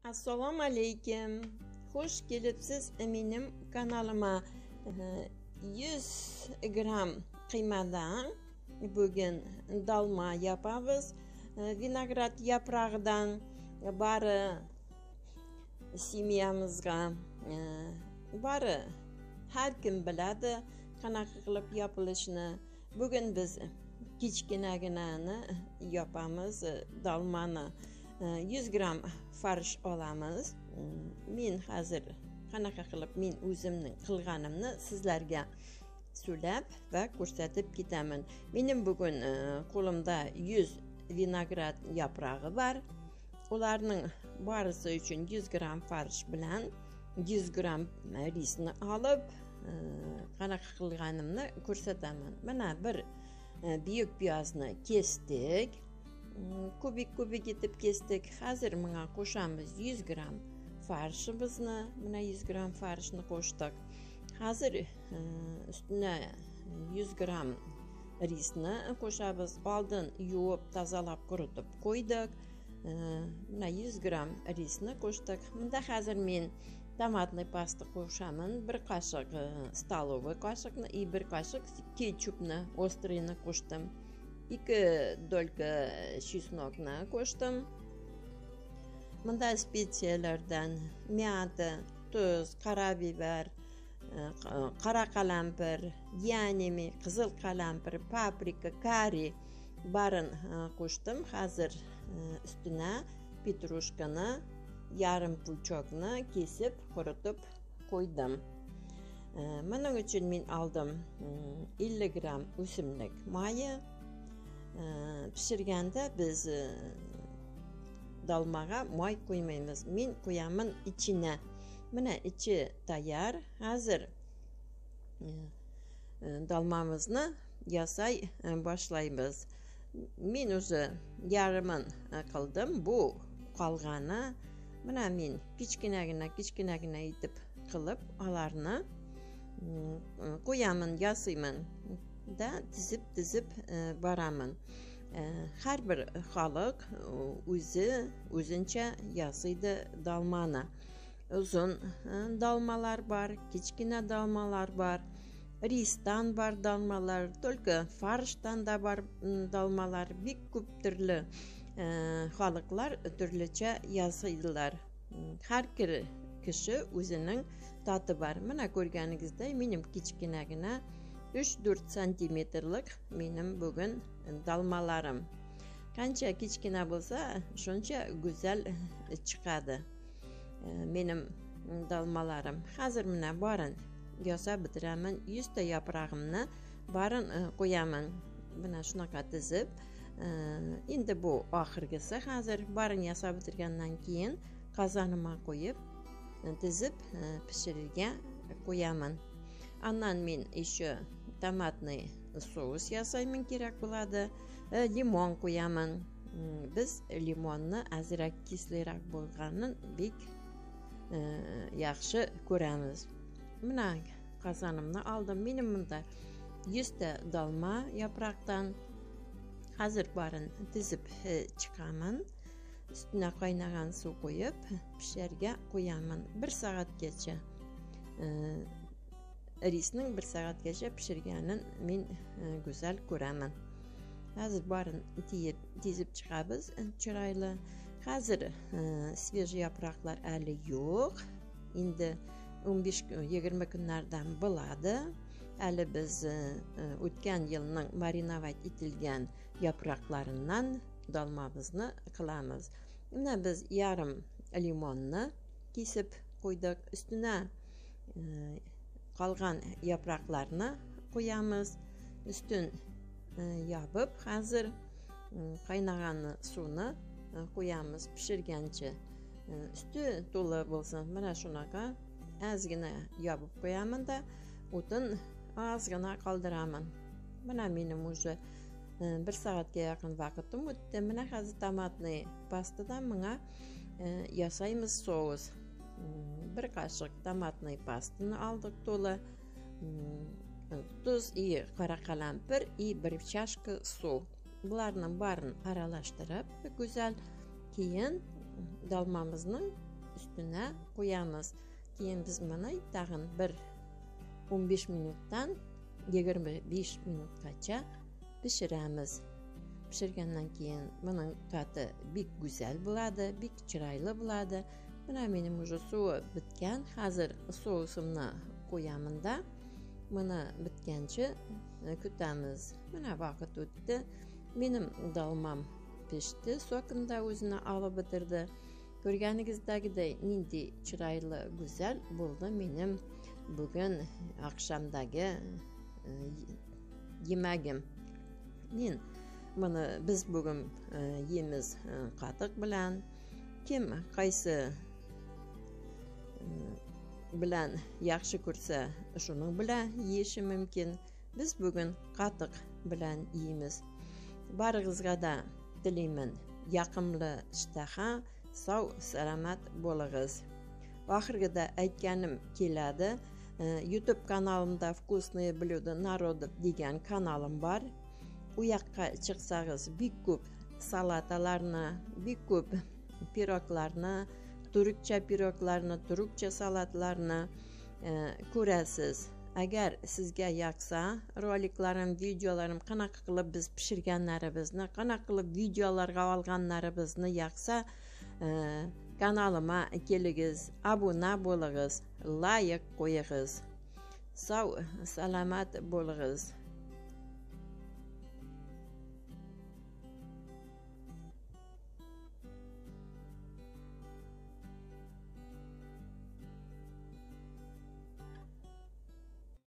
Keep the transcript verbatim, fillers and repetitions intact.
Assalomu alaykum. Xush kelibsiz mening kanalıma. yuz gram qiymadan bugün dolma yapamiz. Vinograd yaprog'idan bari semyamizga bari har kim biladi qanaqa qilib yapilishini. Bugun biz kichkinaginani yapamiz, dolmani. yuz gram farsh olamiz. Men hozir qanaqa qilib men o'zimning qilganimni sizlarga so'lab va ko'rsatib ketaman. Mening bugun qo'limda yuz vinograd yaprog'i bor. Ularning barisi uchun yuz gram farsh bilan yuz gram risni olib qanaqa qilganimni ko'rsataman. Mana bir büyük piyozni kesdik. Kubik kubik etib kesdik. Hozir menga qo'shamiz yuz gram farshimizni. Mana yuz gram farshni qo'shdik. Hozir ustuna yuz gram risni qo'shamiz. Oldin yuvib, tozalab, quritib qo'ydik. Mana yuz gram risni qo'shdik. Bunda hozir men tomatli pasta qo'shaman. Bir qoshiq stalovoy qoshiqni и bir qoshiq ketchupni ostriyni qo'shdim. ikki dolka chesnokni qo'shdim. Bunda spetsiyalardan miyata, tuz, qora biber, qora qalampir, yanemi, qizil qalampir, paprika, kari barin qo'shdim. Hozir ustuna petrushkani, yarim pulchokni kesib, quritib qo'ydim. Buning uchun men oldim ellik gram o'simlik moyi. Pishirganda biz dolmaga moy qo'ymaymiz. Men qo'yaman ichine. Mana ichi tayyor. Hozir dolmamizni yasay boshlaymiz. Men o'zi yarmin qildim. Bu qolgani. Mana men kichkinagina kichkinagina etib qilib ularni qo'yaman, yasayman da tizib tizib boraman. Har bir xalq o'zi o'zincha yasaydi dolmani. Uzun dolmalar bor, kichkina dolmalar bor, risdan bor dolmalar, только farshdan da bor dolmalar. Bek ko'p turli xalqlar turlicha yasaydilar. Har bir kishi o'zining toti bor. Mana ko'rganingizdek, mening kichkinagina uch to'rt santimetrlik mening bugun dolmalarim. Qancha kichkina bo'lsa, shuncha go'zal chiqadi mening dolmalarim. Hozir mana borin yasab bitiraman. yuz ta yaprog'imni borin qo'yaman. Mana shunaqa tizib. Endi bu oxirgisi. Hozir borin yasab bitirgandan keyin qozonimga qo'yib, tizib pishirishga qo'yaman. Andan men еще tomatli sos yasayman kerak bo'ladi. Limon qo'yaman. Biz limonni azroq kesliroq bo'lganini bek yaxshi ko'ramiz. Mana qozonimni oldim. Mening bunda yuz ta dolma yaproqdan hozir borin tizib chiqaman. Ustuna qaynagan suv qo'yib pishirga qo'yaman. bir soatgacha. Risning bir soatgacha pishirganini men go'zal ko'raman. Hozir borin tezib chiqamiz chiroyli. Hozir svej yaproqlar hali yo'q. Endi o'n besh yigirma kunlardan bo'ladi. Hali biz o'tgan yilning marinovat etilgan yaproqlaridan dolmamizni qilamiz. Mana biz yarim limonni kesib qo'ydik. Ustuna qolgan yaproqlarni qo'yamiz. Ustun yopib, hozir qaynagan suvni qo'yamiz pishirgancha. Usti to'la bo'lsin. Mana shunaqa ozgina yopib qo'yaman-da, o'tin ozgina qoldiraman. Mana mening o'zi bir soatga yaqin vaqtim o'tdi. Mana hozir tomatli pastadan menga yasaymiz sos. Bir qoshiq tomatli pastani oldik to'la. Tuz и qora qalampir и bir chashka suv. Bularni barini aralashtirib, go'zal keyin dolmamizni üstüne koyamiz. Keyin biz mana tag'in bir o'n besh minutdan yigirma besh minutgacha pishiramiz. Pishirgandan keyin buning ta'ti bek go'zal bo'ladi, bek chiroyli bo'ladi. Mana mening уже suvi bitgan. Hozir sousimni qo'yaman-da. Mana bitgancha kutamiz. Mana vaqt o'tdi. Mening dolmam pishdi, sokini o'zini olib bitirdi. Ko'rganingizdagidek nindi chiroyli, go'zal bo'ldi mening bugun oqshomdagi yemagim. Men buni biz bugun yeymiz qatiq bilan. Kim qaysi bilan yaxshi ko'rsa, shuni bilan yeyishi mumkin. Biz bugun qatiq bilan yeymiz. Baringizga da tilayman yoqimli ishtaha, sog' salomat bo'ling'iz. Oxirgida aytganim keladi. YouTube kanalimda Вкусные блюда народов degan kanalim bor. U yoqqa chiqsangiz bek ko'p salatalarni, bek ko'p piroglarni, turkcha piroglarni, turkcha salatlarni e, ko'rasiz. Agar sizga yoqsa, roliklarim, videolarim qanaqa qilib biz pishirganlarimizni, qanaqa qilib videolarga olganlarimizni yoqsa, e, kanalimga kelingiz, obuna bo'ling'iz, like qo'yingiz. Sog' salomat bo'ling'iz.